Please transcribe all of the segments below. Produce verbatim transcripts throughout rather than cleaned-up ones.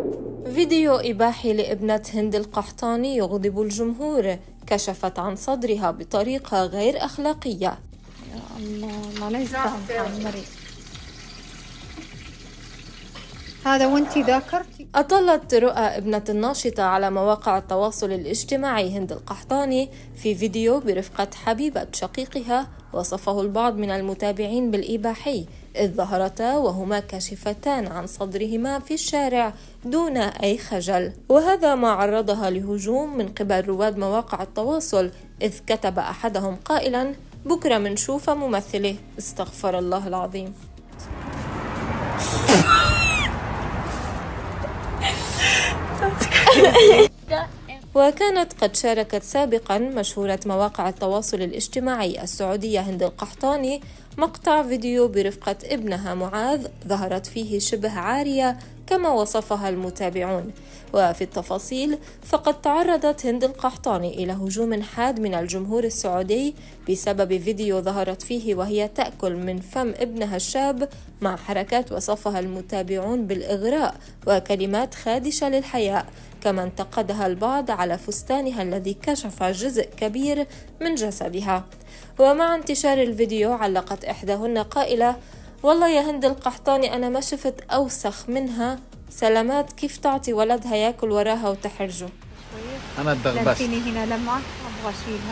فيديو إباحي لابنة هند القحطاني يغضب الجمهور، كشفت عن صدرها بطريقة غير أخلاقية. يا الله الله لا يستاهل مريض هذا وانتي ذاكرتي. أطلت رؤى ابنة الناشطة على مواقع التواصل الاجتماعي هند القحطاني في فيديو برفقة حبيبة شقيقها وصفه البعض من المتابعين بالإباحي، إذ ظهرتا وهما كاشفتان عن صدرهما في الشارع دون أي خجل، وهذا ما عرضها لهجوم من قبل رواد مواقع التواصل، إذ كتب أحدهم قائلا: بكرة منشوف ممثله. استغفر الله العظيم. وكانت قد شاركت سابقا مشهورة مواقع التواصل الاجتماعي السعودية هند القحطاني مقطع فيديو برفقة ابنها معاذ ظهرت فيه شبه عارية كما وصفها المتابعون. وفي التفاصيل فقد تعرضت هند القحطاني إلى هجوم حاد من الجمهور السعودي بسبب فيديو ظهرت فيه وهي تأكل من فم ابنها الشاب مع حركات وصفها المتابعون بالإغراء وكلمات خادشة للحياء، كما انتقدها البعض على فستانها الذي كشف جزء كبير من جسدها. ومع انتشار الفيديو علقت إحداهن قائلة: والله يا هند القحطاني أنا ما شفت أوسخ منها، سلامات كيف تعطي ولدها ياكل وراها وتحرجه. أنا اتدغبست هنا لمعة أبغى أشيلها.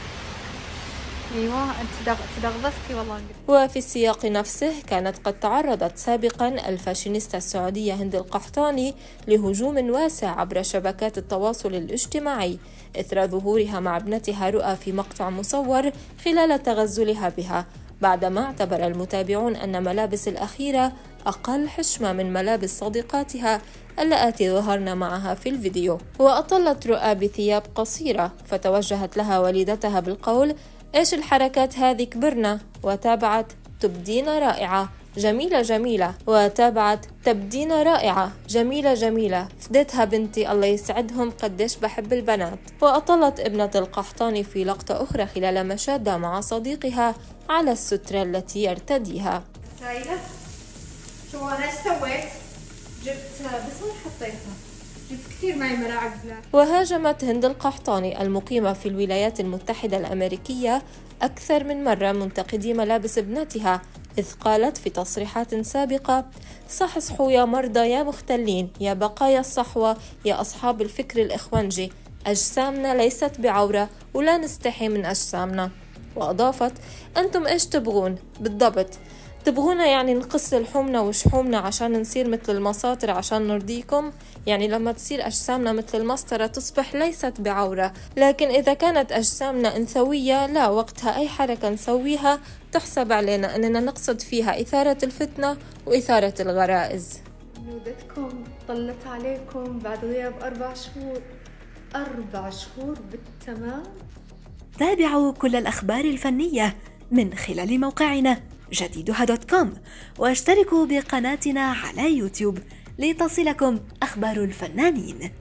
ايوه انت تدغبستي والله. وفي السياق نفسه كانت قد تعرضت سابقا الفاشينيستا السعودية هند القحطاني لهجوم واسع عبر شبكات التواصل الاجتماعي إثر ظهورها مع ابنتها رؤى في مقطع مصور خلال تغزلها بها، بعدما اعتبر المتابعون أن ملابس الأخيرة أقل حشمة من ملابس صديقاتها اللاتي ظهرن معها في الفيديو. وأطلت رؤى بثياب قصيرة، فتوجهت لها والدتها بالقول: إيش الحركات هذه كبرنا؟ وتابعت: تبدين رائعة جميلة جميلة، وتابعت: تبدين رائعة جميلة جميلة، فديتها بنتي الله يسعدهم قديش بحب البنات. وأطلت ابنة القحطاني في لقطة أخرى خلال مشادة مع صديقها على السترة التي يرتديها. شايلة؟ شو أنا إيش سويت؟ جبت بس وين حطيتها؟ كثير معي ملاعب. وهاجمت هند القحطاني المقيمة في الولايات المتحدة الأمريكية أكثر من مرة منتقدي ملابس ابنتها، إذ قالت في تصريحات سابقة: صحصحوا يا مرضى يا مختلين يا بقايا الصحوة يا أصحاب الفكر الإخوانجي، أجسامنا ليست بعورة ولا نستحي من أجسامنا. وأضافت: أنتم إيش تبغون بالضبط؟ تبغونا يعني نقص لحومنا وشحومنا عشان نصير مثل المساطر عشان نرضيكم؟ يعني لما تصير أجسامنا مثل المسطرة تصبح ليست بعورة، لكن إذا كانت أجسامنا أنثوية لا، وقتها أي حركة نسويها تحسب علينا أننا نقصد فيها إثارة الفتنة وإثارة الغرائز. نودتكم طلت عليكم بعد غياب أربع شهور أربع شهور بالتمام. تابعوا كل الأخبار الفنية من خلال موقعنا جديدها دوت كوم، واشتركوا بقناتنا على يوتيوب لتصلكم أخبار الفنانين.